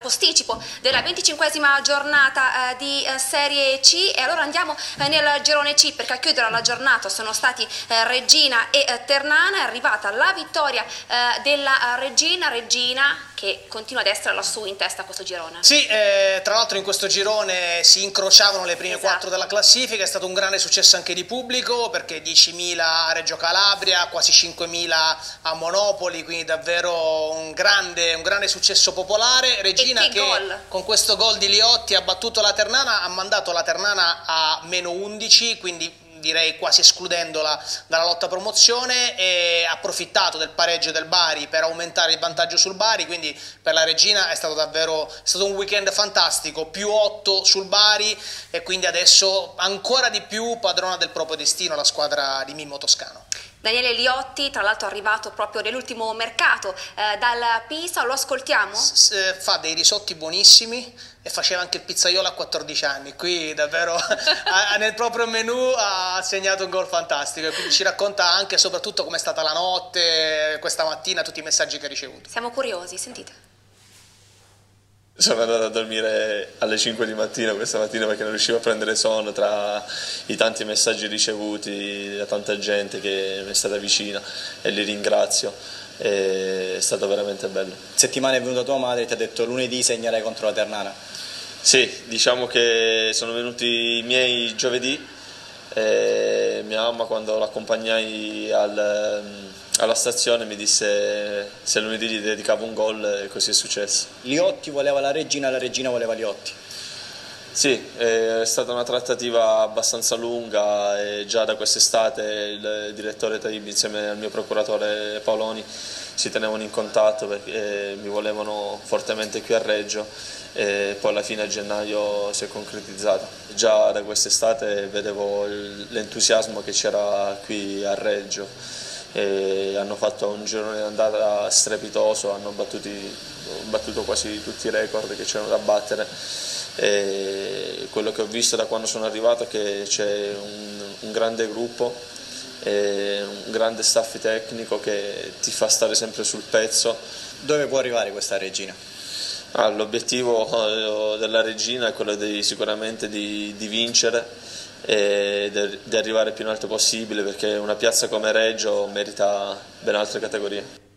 posticipo della 25esima giornata di Serie C. E allora andiamo nel girone C, perché a chiudere la giornata sono stati Reggina e Ternana. È arrivata la vittoria della Reggina che continua ad essere lassù in testa a questo girone. Sì, tra l'altro in questo girone si incrociavano le prime quattro della classifica. È stato un grande successo anche di pubblico, perché 10.000 a Reggio Calabria, quasi 5.000 a Monopoli, quindi davvero un grande successo popolare. Reggina che con questo gol di Liotti ha battuto la Ternana, ha mandato la Ternana a -11, quindi direi quasi escludendola dalla lotta a promozione, e ha approfittato del pareggio del Bari per aumentare il vantaggio sul Bari. Quindi per la Reggina è stato un weekend fantastico, +8 sul Bari, e quindi adesso ancora di più padrona del proprio destino la squadra di Mimmo Toscano. Daniele Liotti, tra l'altro arrivato proprio nell'ultimo mercato dal Pisa, lo ascoltiamo? Fa dei risotti buonissimi e faceva anche il pizzaiolo a 14 anni, qui davvero nel proprio menù ha segnato un gol fantastico, e quindi ci racconta anche e soprattutto com'è stata la notte, questa mattina, tutti i messaggi che ha ricevuto. Siamo curiosi, sentite. Sono andato a dormire alle 5 di mattina questa mattina perché non riuscivo a prendere sonno tra i tanti messaggi ricevuti da tanta gente che mi è stata vicina, e li ringrazio. È stato veramente bello. Settimana è venuta tua madre e ti ha detto lunedì segnerai contro la Ternana. Sì, diciamo che sono venuti i miei giovedì, e mia mamma, quando l'accompagnai alla stazione, mi disse se lunedì gli dedicavo un gol, e così è successo. Liotti voleva la Reggina voleva Liotti. Sì, è stata una trattativa abbastanza lunga, e già da quest'estate il direttore Taib insieme al mio procuratore Paoloni si tenevano in contatto, perché mi volevano fortemente qui a Reggio, e poi alla fine a gennaio si è concretizzata. Già da quest'estate vedevo l'entusiasmo che c'era qui a Reggio, e hanno fatto un girone di andata strepitoso, hanno battuto quasi tutti i record che c'erano da battere. E quello che ho visto da quando sono arrivato è che c'è un grande gruppo e un grande staff tecnico che ti fa stare sempre sul pezzo. Dove può arrivare questa Reggina? L'obiettivo della Reggina è quello sicuramente di vincere e di arrivare il più in alto possibile, perché una piazza come Reggio merita ben altre categorie.